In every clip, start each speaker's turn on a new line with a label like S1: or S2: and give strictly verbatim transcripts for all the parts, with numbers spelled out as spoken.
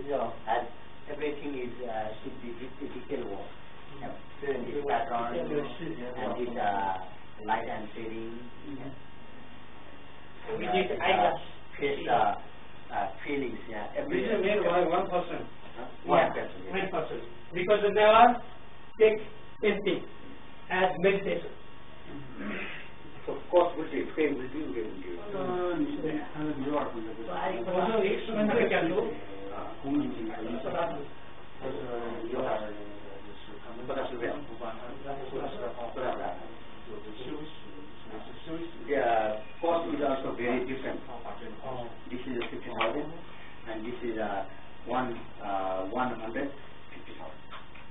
S1: Yeah.
S2: As everything is uh, should be detail work. You know, this pattern and this uh, light and shading.
S3: Mm-hmm.
S2: And,
S3: We
S2: uh,
S3: need
S2: this,
S3: eyeglass.
S2: uh, face uh, uh, feelings. Yeah.
S1: This is made by one person.
S2: Huh? One
S3: Yeah,
S2: person. Yeah.
S3: one person. Because they never take anything as meditation.
S2: So of course, will be frame will be will be.
S1: Uh,
S3: So I also experiment can do. So that is
S2: 这是有点就是他们不大是这样，不管他不大是不大是。就是休息，休息。Yeah, cost is also very different.
S1: Oh.
S2: This is fifty thousand, and this is uh, one uh, one hundred fifty thousand.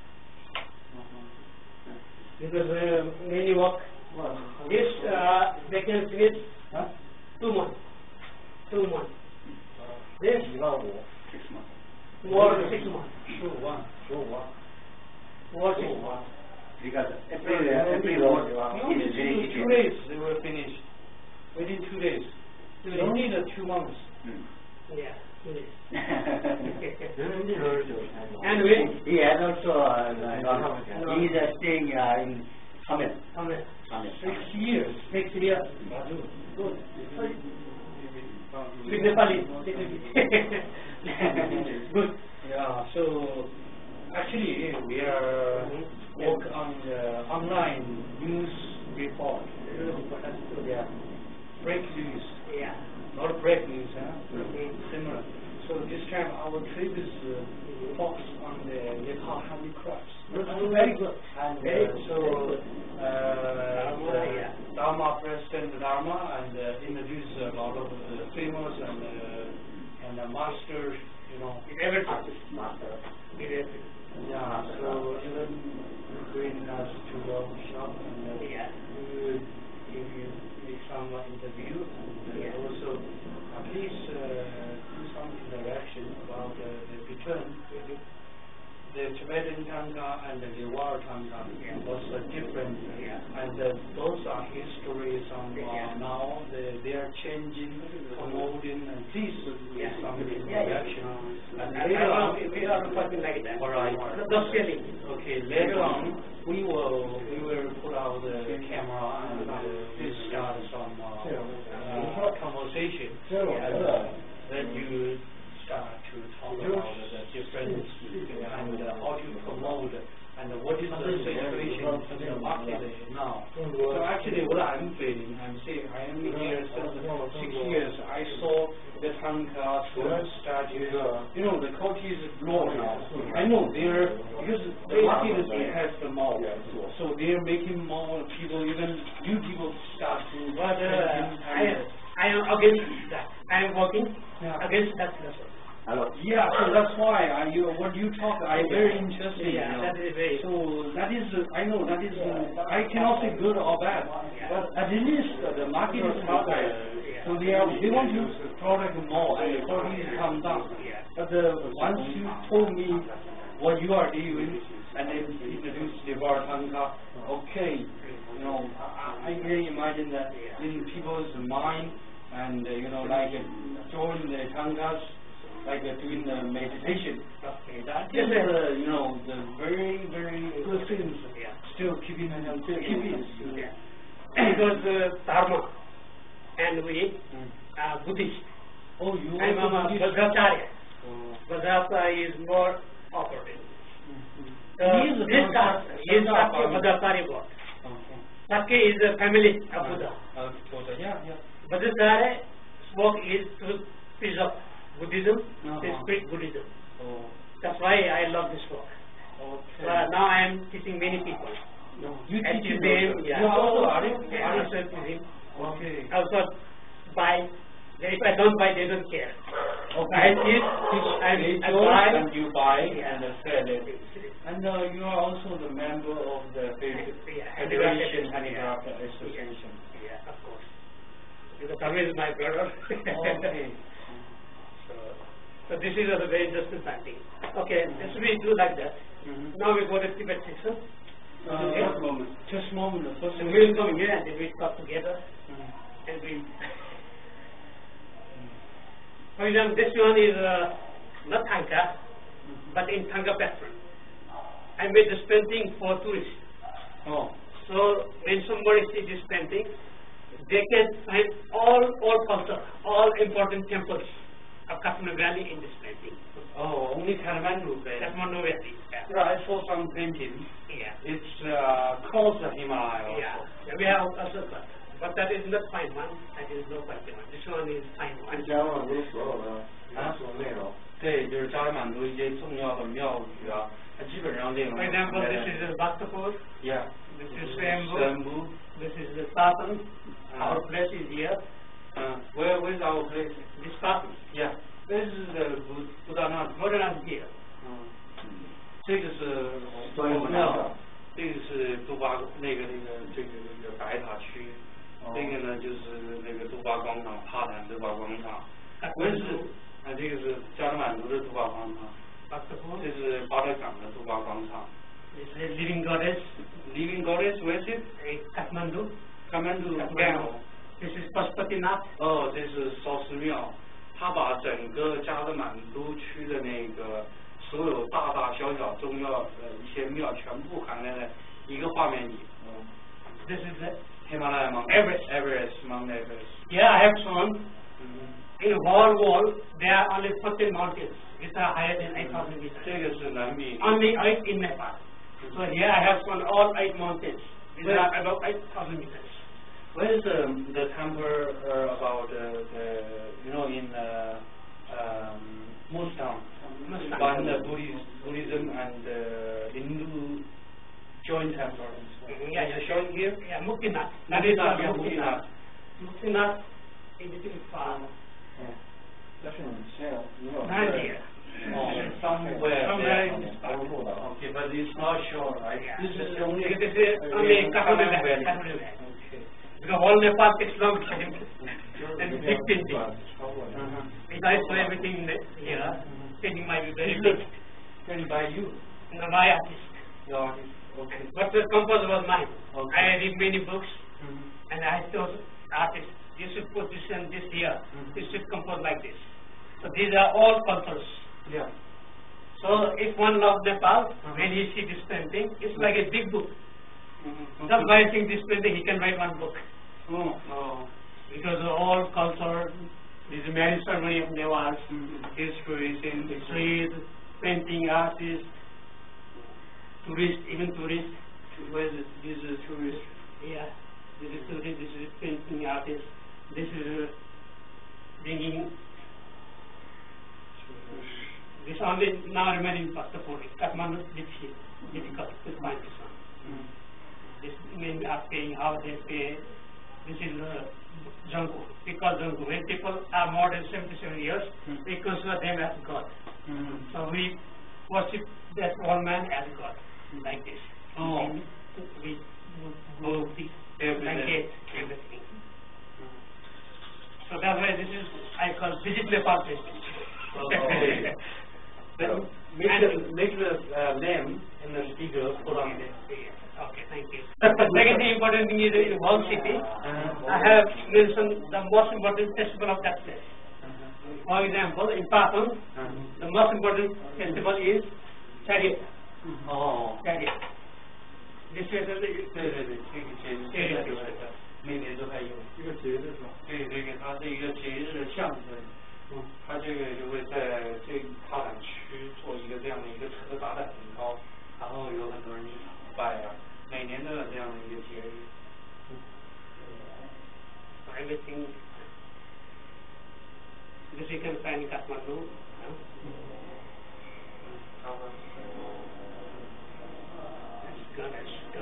S3: Because uh, many work. This uh, they can finish
S1: Huh?
S3: two months. Two months. This
S1: six months.
S3: more than six months.
S1: Sure one. Sure one.
S3: More six months.
S2: Because every uh, every road
S1: You only
S2: is very
S1: need two
S2: different.
S1: days they will finish. Within two days.
S3: Two
S1: You
S3: days.
S1: don't need uh, two months.
S2: Hmm.
S3: Yeah. Two days.
S1: And
S3: And we
S2: He has also uh, uh, he is uh, staying uh, in Hamel.
S3: Amen.
S2: Hamel.
S1: six years.
S3: Next year.
S1: Good.
S3: With Nepali. Good.
S1: Yeah, so actually we are work on the online news report. Yeah. Break news.
S3: Yeah.
S1: Not break news, huh?
S3: Okay.
S1: Similar. So this time our trip is uh, focused on the Nepal handicrafts.
S3: Very good.
S1: And
S3: Very
S1: uh,
S3: good.
S1: so uh,
S3: Dharma,
S1: the
S3: yeah.
S1: Dharma President Dharma and uh, introduce a lot of the famous and uh, and the masters, you know.
S3: Everything.
S2: Master.
S3: Everything.
S1: Yeah. So even bring us to your shop and uh,
S3: Yeah.
S1: we will give you make some uh, interview and uh,
S3: Yeah.
S1: also at least uh, do some interaction about uh, the return. The Tibetan Tanka and the Newar Tanka
S3: Yeah.
S1: was uh, different,
S3: Yeah.
S1: and uh, those are histories on uh,
S3: Yeah.
S1: now. They, they are changing, promoting, and please
S3: Yeah.
S1: some
S3: Yeah, yeah.
S1: interaction. And
S3: And
S1: later
S3: I
S1: on,
S3: want- we are something like that.
S1: all right.
S3: Just telling.
S1: Okay, later on we will we will put out the camera and uh, we start some uh, uh, conversation. And, uh, then you start to talk about the difference and uh, how to promote and what is the situation in the market now. So actually what I'm feeling, I'm saying I am here since six years. I saw the Tanka statue. You know, the quality is low now. I know they're, because the market is has the mall. So they're making more people, even new people start to
S3: But uh, I,
S1: and,
S3: I am against that. I am working
S1: Yeah.
S3: against that philosophy.
S2: Hello.
S1: yeah, so that's why I, you, what you talk, I'm very interested.
S3: Yeah,
S1: you know.
S3: that is very.
S1: So that is, uh, I know that is, uh, I cannot say good or bad, but at least uh, the market is not there. So they are, they want to product more and the quality come down. But uh, once you told me what you are doing and then introduce the Tanka, okay, you know, I, I can imagine that in people's mind and uh, you know, like uh, join the Tankas, like uh, doing the meditation.
S3: Okay,
S1: That is, uh, you know, the very, very good things.
S3: Yeah.
S1: Still keeping, keeping.
S3: Yeah. Because uh, Dharma and we
S1: Mm.
S3: are Buddhist.
S1: Oh, you
S3: I am a
S1: also Buddhist?
S3: Vajracharya.
S1: Oh.
S3: Vajracharya is more operative.
S1: Mhm.
S3: So
S1: He is a
S3: this
S1: Vajra-
S3: caste is
S1: Vajra-
S3: Sakya Vajracharya God.
S1: Okay.
S3: Sakya is a family of Buddha.
S1: Uh, Buddha, yeah, yeah.
S3: Vajracharya work is to preserve Buddhism,
S1: Uh-huh.
S3: to spread Buddhism.
S1: Oh,
S3: That's why I love this work.
S1: okay.
S3: Uh, now I am teaching many people.
S1: No, you
S3: At
S1: teach
S3: them,
S1: also.
S3: yeah.
S1: You are also are you?
S3: Yeah,
S1: Are
S3: I
S1: you?
S3: serve with him.
S1: Okay.
S3: I also buy. If I don't buy, they don't care.
S1: Okay.
S3: I teach,
S1: Teach
S3: and I
S1: spiritual
S3: buy.
S1: and you buy
S3: Yeah.
S1: and uh, sell it. And uh, you are also the member of the Fed-
S3: Yeah,
S1: Federation
S3: Handicraft.
S1: Handicraft Association.
S3: Yeah, of course. Because Tamil is my brother.
S1: Okay.
S3: so, so this is a very interesting thing. Okay, this we do like that.
S1: Mhm.
S3: Now we go to Tibet section.
S1: Uh,
S3: Yeah.
S1: moment. Just moment. First
S3: So we will come here and then we talk together
S1: Mhm.
S3: and we. For example, this one is uh, not Tanka. but in Thangapatran. I made this painting for tourists.
S1: Oh.
S3: So when somebody sees this painting, they can find all all culture, all important temples of Kathmandu Valley in this painting.
S1: Oh, only Kathmandu Valley.
S3: Kathmandu Valley.
S1: Yeah, I saw some paintings.
S3: Yeah.
S1: It's uh, close to Himalaya.
S3: Yeah. yeah. We have also, but, but that is not fine one. That is no fine one. This one is fine one.
S2: 加上不是所有的元素内容。
S1: 对，就是加尔满都一些重要的庙宇啊，它基本上内容。
S3: For example, this is the Bhaktapur.
S1: Yeah.
S3: This is Swayambhu.
S1: Swayambhu.
S3: This is the Sasan. Uh, our place is here.
S1: Uh, where where is our place?
S3: This Sasan.
S1: Yeah. This is the Buddhanath.
S3: Buddhanath here.
S1: 嗯，这个是佛庙，这个是杜巴那个那个这个这个白塔区，这个呢就是那个杜巴广场，帕坦杜巴广场。温室啊，这个是加尔满都的杜巴广场，这是巴德港的杜巴广场。
S3: This is Living Goddess.
S1: Living Goddess, where is it?
S3: Kathmandu.
S1: Kathmandu. Kathmandu.
S3: This is Pashupatinath.
S1: 哦，这是烧尸庙。他把整个加尔满都区的那个所有大大小小重要的一些庙全部含在一个画面里。嗯。
S3: This is the
S1: Himalaya Mount
S3: Everest.
S1: Everest, Mount Everest.
S3: Yeah, I have shown. Mm-hmm. In whole wall, there are only fourteen mountains which are higher than eight thousand meters.
S1: 这个是南比。
S3: Only eight in Nepal. So here I have shown all eight mountains. These are about eight thousand meters.
S1: Where is the the temple uh, about uh, the you know in uh, um, Muslim, Muslim. the Buddhist, Buddhism and uh, Hindu joint temple?
S3: Mm-hmm. Yeah,
S1: you're showing here.
S3: Yeah, Muktinath.
S1: That is not Muktinath.
S3: Muktinath is a little far.
S2: Yeah. 但是你现在你有
S3: Not here.
S1: Oh, somewhere.
S3: Somewhere in this part.
S1: Okay, but it's not sure, right?
S3: Yeah.
S1: This is only.
S3: This is only Kathmandu Valley. Okay. Because whole Nepal takes long time and big painting. Uh-huh. If I saw everything here, painting might be very big.
S1: Painted by you?
S3: No, my artist.
S1: Your artist. Okay.
S3: But the composer was mine.
S1: Okay.
S3: I read many books,
S1: mm-hmm.
S3: and I told artists, you should position this here. Mm-hmm. You should compose like this. So these are all cultures.
S1: Yeah.
S3: So if one loves Nepal, uh-huh. when he sees this painting, it's like a big book. Mm-hmm. Just by seeing this painting, he can write one book.
S1: Oh, oh.
S3: Because of all culture, this marriage ceremony of Nepal, mm-hmm. history, history, painting artists, tourists, even tourists.
S1: Where is it? This is tourist.
S3: Yeah, this is tourist. This is painting artist. This is uh, bringing. This only now remaining first of all. Kathmandu is difficult to find this one. Mm. This men are paying how they pay. This is uh, Jangu. Because Jangu, when people are more than seventy-seven years, mm. we consider them as God. Mm. So we worship that old man as God, mm. like this.
S1: Oh.
S3: And we go the blanket, everything. Mm. So that's why this is I call visit Nepal painting.
S1: Okay. Then make the make the uh, name in the speaker put on it.
S3: Okay, thank you. Second important thing is in Wall City, uh-huh. I have mentioned the most important festival of that place. Uh-huh. For example, in Pathan, uh-huh. the most important festival is Chariot.
S1: Oh,
S3: Chariot. This is the
S1: 对对对，这个节日现在就是每年都还有一个节日是吧？对，这个它是一个节日的象征。嗯，它这个就会在这帕坦区做一个这样的一个车砸得很高，然后有很多人去崇拜啊，每年都有这样的一个节日。
S3: Everything this you can find in Kathmandu. That's good, that's good.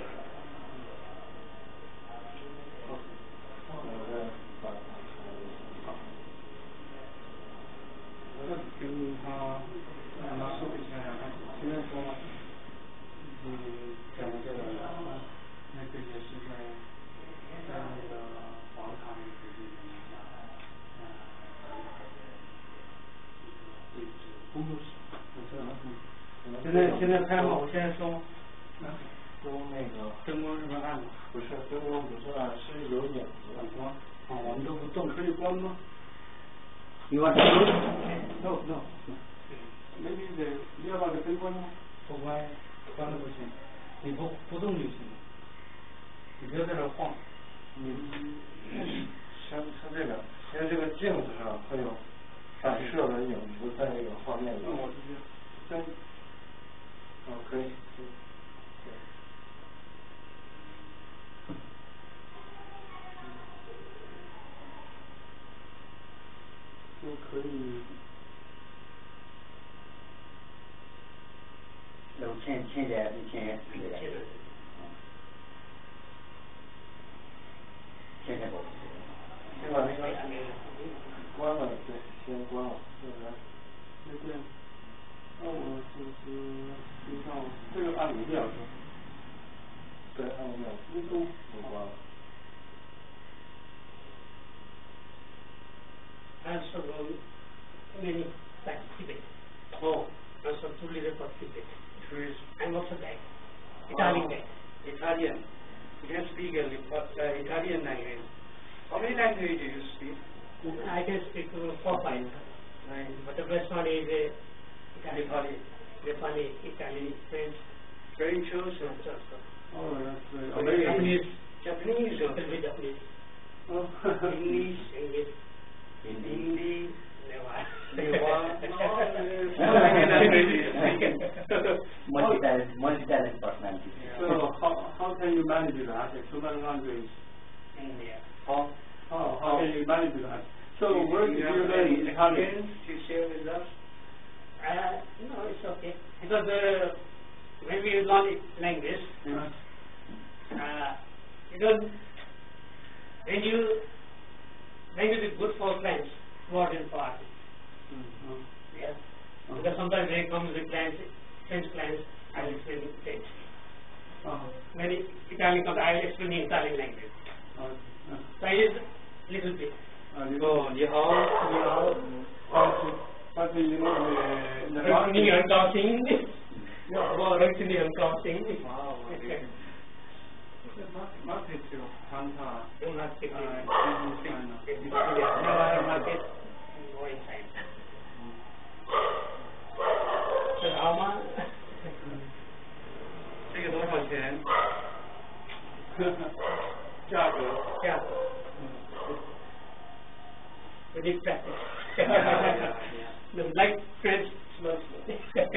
S2: 跟他让他说一下，现在说，嗯，讲这个那个也是在在那个广场里附近的那个，呃，工作室，我知道，嗯，现在现在开吗？我现在说，说那个灯光是不是暗的？不是，灯光不是暗，是有影子的光。啊，我们这不灯可以关吗？You want to go? No, no. Maybe the, the 要把它灯关了吗？
S3: 不关，关了不行，你不不动就行，你不要在那晃。
S2: 嗯，像像这个，因为这个镜子上会有反射的影子在那个画面里。那我直接在，哦，可以，可以，对。就可以。
S4: 那我现现在以前现在，现在不。
S2: 先把那个关了，对，先关了，对不对？对对。那我就是听上这个按五秒钟。对，按五秒钟，一度我关了。
S3: Also, many participate. Oh, also two little participate. I'm also that. Italian guy.
S1: Italian. You can speak a little, uh, Italian language. How many languages do you speak?
S3: I can speak four five.
S1: Right.
S3: But the best one is uh, Italian. Nepali, Italian, French.
S1: French also.
S2: Oh, that's good.
S1: Oh, Japanese. Japanese also.
S3: Japanese.
S2: Oh.
S1: English.
S3: English.
S1: Hindi.
S3: Never.
S4: Multi-talent, multi-talent personality.
S2: So how how can you manage that? So many languages.
S3: India.
S2: How how how can you manage that? So where did you learn Italian?
S1: To share with us?
S3: Uh, no, it's okay. Because uh, when we learn language,
S2: Yeah.
S3: uh, because when you language is good for friends, more than for artists.
S2: Mm-hmm.
S3: Yes. Uh-huh. Because sometimes they come with plans, French plans, I will explain in French.
S2: Uh-huh.
S3: When Italian comes, I will explain in Italian language.
S2: Okay. Uh,
S3: So it is little bit.
S2: 啊，你
S1: 哦，你好，
S3: 你好，
S2: 但是但是因为那
S3: 认识你很高兴，我认识你很高兴。
S2: 啊，我这个，这马马铁就看他，
S3: 有马铁，
S2: 啊，
S3: 嗯，
S2: 进山了，
S3: 对，那马铁，我也在。这好吗？
S1: 这个多少钱？
S2: 价格，
S3: 价格。We need practice. No, like French, slow, slow.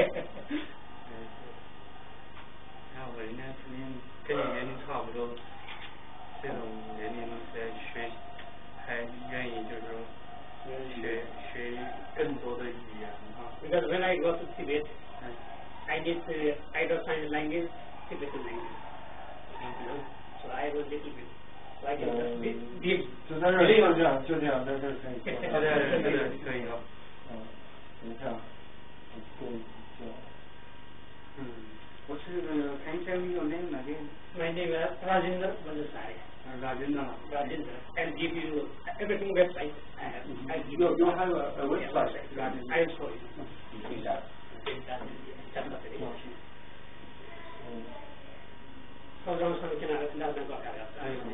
S1: 然后人家肯定跟你年龄差不多，这种年龄在学，还愿意就是说学学更多的语言啊。
S3: Because when I go to Tibet, I did uh, I don't find language, Tibetan language. So I was little bit. I can just be, be
S2: 就在这儿，就这样，就这样，在这儿可以做。
S1: 对对对对，可以了。
S2: 嗯，等一下，对，这样。
S1: 嗯，我是 Can you tell me your name again?
S3: My name is Rajendra Bandasari.
S1: Rajendra.
S3: Rajendra. I'll give you everything website. I have. I'll give
S2: You
S3: you.
S2: you have a, a website.
S3: Rajendra. I'll show you.
S4: Data.
S3: Data. Data.
S2: 음.
S3: 好像上去那那那个啥呀？哎呦，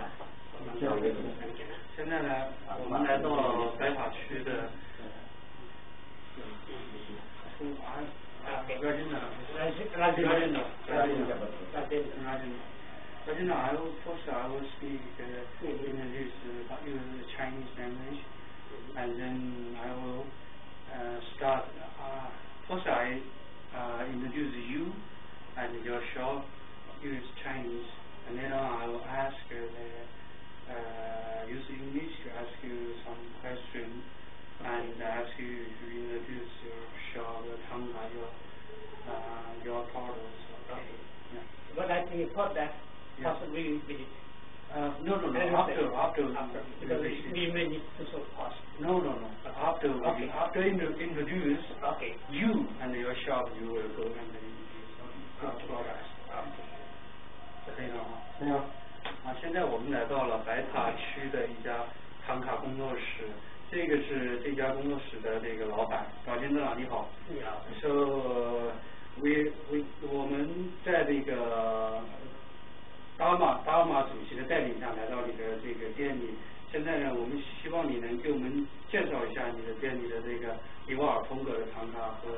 S1: 现在呢，我们来到白塔区的。Rajendra. Rajendra. Rajendra. Rajendra, I will first I will speak uh, introduce uh, use Chinese language, and then I will uh, start. Uh, first I uh, introduce you and your shop. Use Chinese, and then on I will ask uh, the, uh, use English to ask you some questions, and ask you to introduce your shop, your tanka, your uh, your products. Okay. Yeah.
S3: But I think for that, possibly we visit.
S1: Uh, no, no, no. After, after,
S3: after, because we, we may need to sort cost.
S1: No, no, no. After,
S3: okay.
S1: after intro, introduce
S3: okay.
S1: you and your shop, you will go and introduce our products. Okay. 可以了吗？
S2: 对呀。
S1: 啊，现在我们来到了白塔区的一家唐卡工作室，这个是这家工作室的这个老板，老金长你好。
S3: 你好。
S1: So we we 我们在这个达马达马主席的带领下来到你的这个店里，现在呢，我们希望你能给我们介绍一下你的店里的这个尼泊尔风格的唐卡和西藏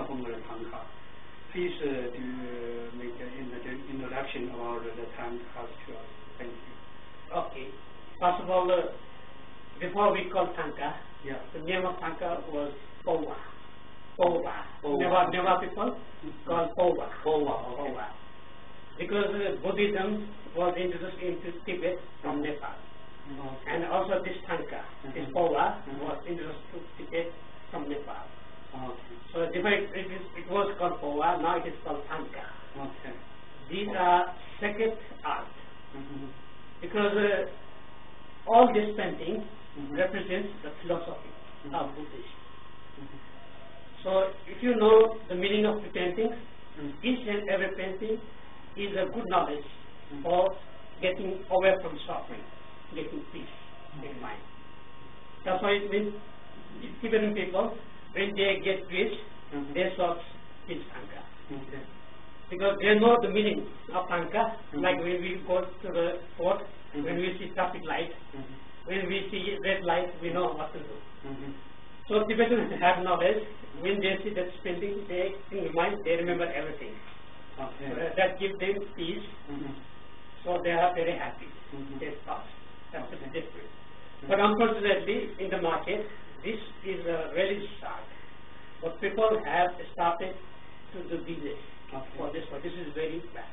S2: 上风格的唐卡。Please uh, do uh, make an introduction about the Tang culture. Thank you.
S3: Okay. First of all, uh, before we call Tanka,
S2: yeah.
S3: the name of Tanka was Powa. Powa. Never, never people called Powa.
S2: Powa. Okay.
S3: Powa. Because uh, Buddhism was introduced into Tibet from Nepal.
S2: Okay.
S3: And also this Tanka, mm-hmm. this Powa, mm-hmm. was introduced to Tibet from Nepal.
S2: Okay.
S3: So different, it, is, it was called Powa, now it is called Tanka.
S2: Okay.
S3: These are sacred art.
S2: Mm-hmm.
S3: Because uh, all this painting
S2: mm-hmm.
S3: represents the philosophy mm-hmm. of Buddhism.
S2: Mm-hmm.
S3: So if you know the meaning of the paintings,
S2: mm-hmm.
S3: each and every painting is a good knowledge mm-hmm. for getting away from suffering, getting peace mm-hmm. in mind. That's why it means Tibetan people, when they get rich, mm-hmm. they search this Tanka.
S2: Okay.
S3: Because they know the meaning of Tanka,
S2: mm-hmm.
S3: like when we go to the port,
S2: mm-hmm.
S3: when we see traffic light, mm-hmm. when we see red light, we know what to do. Mm-hmm. So Tibetans have knowledge. When they see that painting, they in their mind they remember everything.
S2: Okay.
S3: So that gives them peace.
S2: Mm-hmm.
S3: So they are very happy.
S2: Mm-hmm.
S3: They start. That's
S2: okay.
S3: the difference. Mm-hmm. But unfortunately, in the market, this is a religious art. But people have started to do business okay. for this. But this is very bad.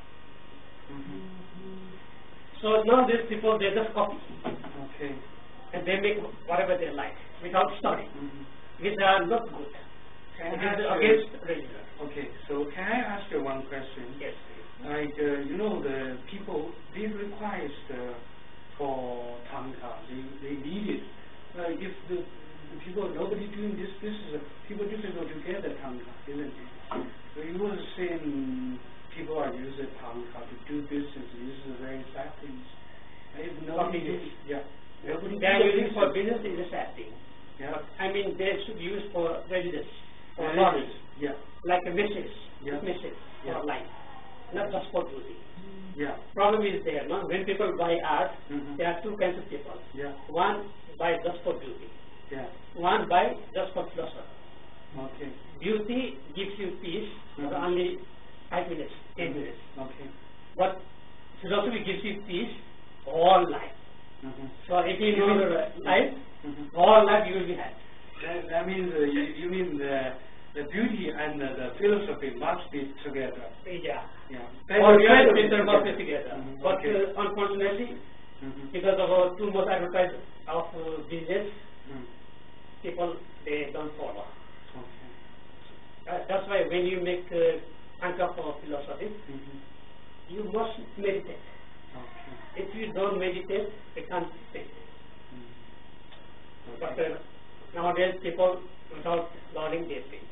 S3: Mm-hmm. So nowadays people they just copy.
S2: Okay.
S3: And they make whatever they like without studying. Mm-hmm. Which are not good.
S2: Can
S3: it is
S2: I
S3: against religion.
S2: Okay, so can I ask you one question?
S3: Yes, please.
S2: Like, uh, you know, the people, they requires the, for Tanka, they, they need it. Uh, if the, the people, nobody doing this, this is, a, people difficult to get the Tanka, isn't it? So you were saying people are using Tanka to do business, this is a very sad thing. If nobody
S3: is,
S2: yeah. Nobody
S3: they are using for business is a sad thing.
S2: Yeah.
S3: But, I mean, they should use for religious, for
S2: yeah.
S3: knowledge.
S2: Yeah.
S3: Like a message,
S2: yeah.
S3: message
S2: yeah.
S3: for life, not just for beauty.
S2: Yeah.
S3: Problem is there, no? When people buy art,
S2: mm-hmm. there
S3: are two kinds of people.
S2: Yeah.
S3: One buy just for beauty.
S2: Yeah.
S3: One buy just for philosophy.
S2: Okay.
S3: Beauty gives you peace mm-hmm. for only five minutes, ten minutes.
S2: Okay.
S3: But philosophy gives you peace all life. Mm-hmm. So if you know the life, mm-hmm. all life you will be happy.
S2: That, that means uh, you, you mean the the beauty and uh, the philosophy must be together.
S3: Yeah.
S2: Yeah.
S3: Or both together must be together.
S2: Mm-hmm.
S3: But
S2: okay.
S3: uh, unfortunately, mm-hmm. because of uh, too much advertising of uh, business, mm. people they don't follow.
S2: Okay.
S3: Uh, that's why when you make uh, Tanka for philosophy, mm-hmm. you must meditate.
S2: Okay.
S3: If you don't meditate, you can't think. Mm. Okay. But uh, nowadays people without learning they think.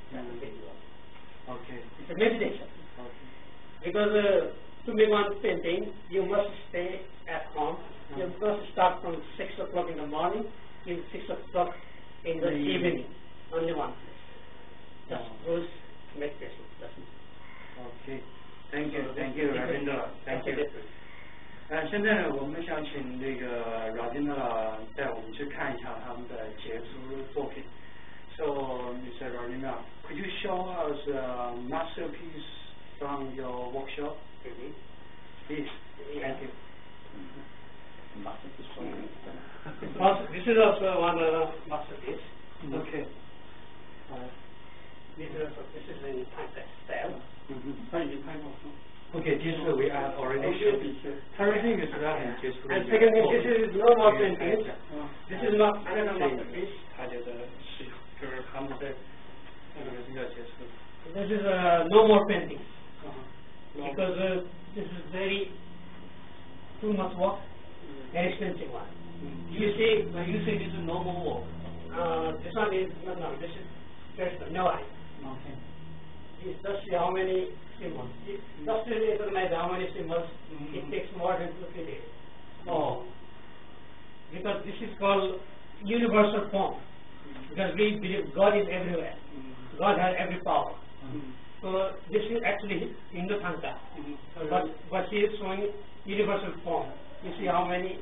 S2: Mm. Okay.
S3: It's a meditation.
S2: Okay. Because
S3: uh, to make one painting, you must stay at home. Mm. You must start from six o'clock in the morning till six o'clock in the mm. evening. Only one place. Just those meditation. That's it.
S2: Okay. Thank you. Thank you, Ravindra. Thank you. 呃，现在呢，我们想请那个 Ravindra 带我们去看一下他们的杰出作品。So, Mister Ravindra, could you show us a masterpiece from your workshop?
S3: Mm-hmm.
S2: Please.
S3: Yeah.
S2: Thank you.
S4: Mm-hmm. Masterpiece from
S3: This is also one uh, masterpiece.
S2: Mm-hmm. Okay.
S3: Uh, this is also, this is in Tanka style.
S2: Mm-hmm. Okay, this uh, we are already showed. Everything is done in this.
S3: And second, this is no more painting. This is not another masterpiece.
S2: 他觉得是就是他们的那个比较杰出。
S3: This is uh, no more painting. Uh, because uh, this is very too much work, very expensive one. Mm. You see,
S2: when you say this is no more work,
S3: uh, this one is no, no. This is there's no eye.
S2: Okay.
S3: It's just how many symbols. It, just to recognize how many symbols, mm-hmm. it takes more than two three days.
S2: Oh.
S3: Because this is called universal form. Because we believe God is everywhere. Mm-hmm. God has every power. Mm-hmm. So this is actually in the Tanka. Mm-hmm. But but she is showing universal form. You see how many.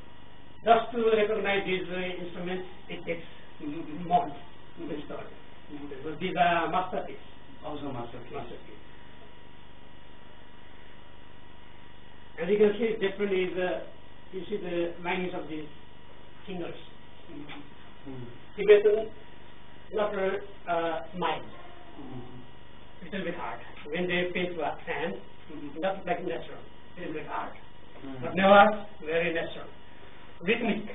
S3: Just to recognize these uh, instruments, it takes mm-hmm. months to start. So these are masterpieces.
S1: Also masterpiece.
S3: Masterpiece. As you can see, different is uh, you see the lines of these fingers.
S1: Mm.
S3: Tibetan, not uh, mild.
S1: Mm.
S3: Little bit hard. When they paint with hand, mm-hmm. not like natural. Little bit hard. Mm. But never very natural. Rhythmic.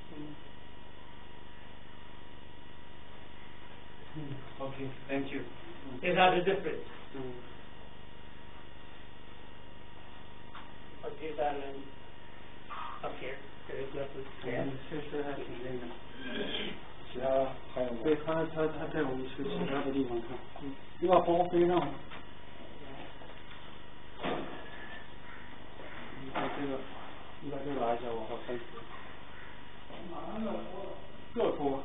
S1: Mm. Okay, thank you.
S3: These are the difference.
S1: Mm.
S3: But these are um, up here. There is nothing there.
S2: 确实还挺那个。
S4: 其他还有吗？
S2: 对，他他他带我们去其他的地方看。嗯，你把包背上。你把这个，你把这个拿一下，我好看。拿了，这脱。